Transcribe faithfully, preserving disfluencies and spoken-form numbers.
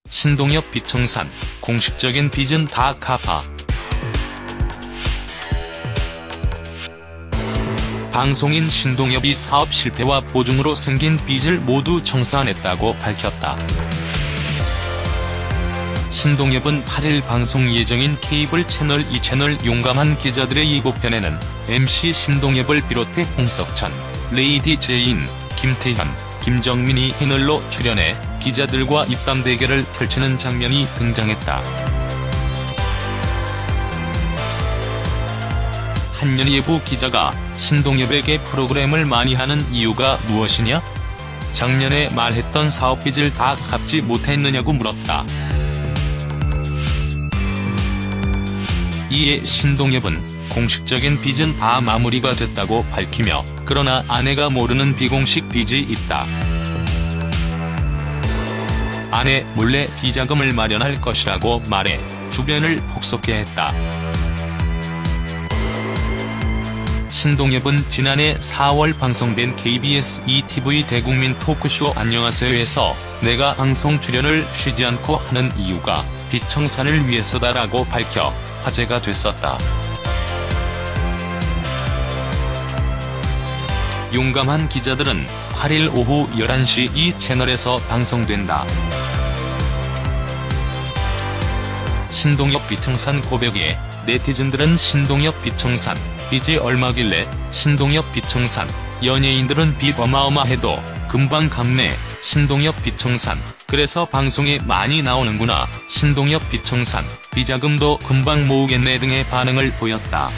신동엽 비청산, 공식적인 빚은 다 갚아. 방송인 신동엽이 사업 실패와 보증으로 생긴 빚을 모두 청산했다고 밝혔다. 신동엽은 팔 일 방송 예정인 케이블 채널 이 채널 용감한 기자들의 예고편에는 엠씨 신동엽을 비롯해 홍석천, 레이디 제인, 김태현, 김정민이 패널로 출연해 기자들과 입담 대결을 펼치는 장면이 등장했다. 한연 예부 기자가 신동엽에게 프로그램을 많이 하는 이유가 무엇이냐? 작년에 말했던 사업 빚을 다 갚지 못했느냐고 물었다. 이에 신동엽은 공식적인 빚은 다 마무리가 됐다고 밝히며 그러나 아내가 모르는 비공식 빚이 있다. 아내 몰래 비자금을 마련할 것이라고 말해 주변을 폭소케 했다. 신동엽은 지난해 사월 방송된 케이비에스 이티비 대국민 토크쇼 안녕하세요에서 내가 방송 출연을 쉬지 않고 하는 이유가 빚 청산을 위해서다라고 밝혀 화제가 됐었다. 용감한 기자들은 팔 일 오후 열한 시 이 채널에서 방송된다. 신동엽 빚청산 고백에 네티즌들은 신동엽 빚청산, 빚이 얼마길래 신동엽 빚청산, 연예인들은 빚 어마어마해도 금방 갚네, 신동엽 빚청산, 그래서 방송에 많이 나오는구나, 신동엽 빚청산, 비자금도 금방 모으겠네 등의 반응을 보였다.